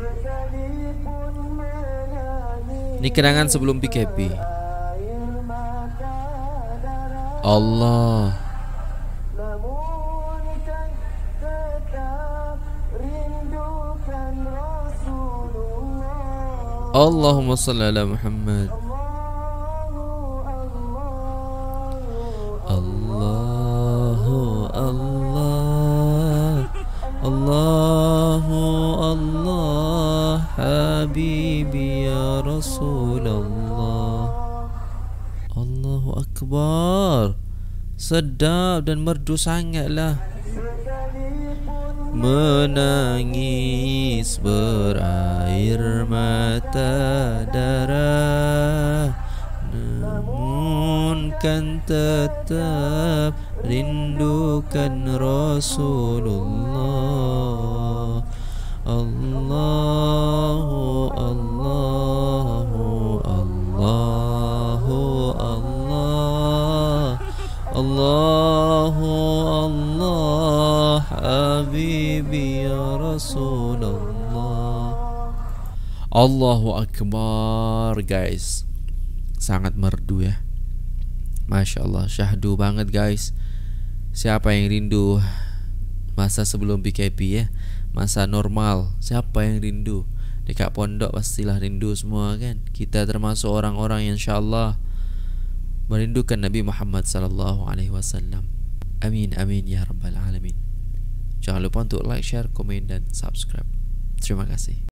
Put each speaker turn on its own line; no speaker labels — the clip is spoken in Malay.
Ini kenangan sebelum PKP. Allah. Allahumma salli ala Muhammad. Allahu Allah, Allahu Allah, Habibi ya Rasulullah. Allahu Akbar. Sedap dan merdu sangatlah. Menangis berair mata darah, namun kan tetap rindukan Rasulullah. Allahu Allahu Allahu Allah, Allahu Allah, Habibi ya Rasulullah. Allahu Akbar guys. Sangat merdu ya. Masya Allah, syahdu banget guys. Siapa yang rindu masa sebelum PKP ya, masa normal? Siapa yang rindu? Dekat pondok pastilah rindu semua kan. Kita termasuk orang-orang yang insyaAllah merindukan Nabi Muhammad sallallahu alaihi wasallam. Amin amin ya rabbal alamin. Jangan lupa untuk like, share, komen dan subscribe. Terima kasih.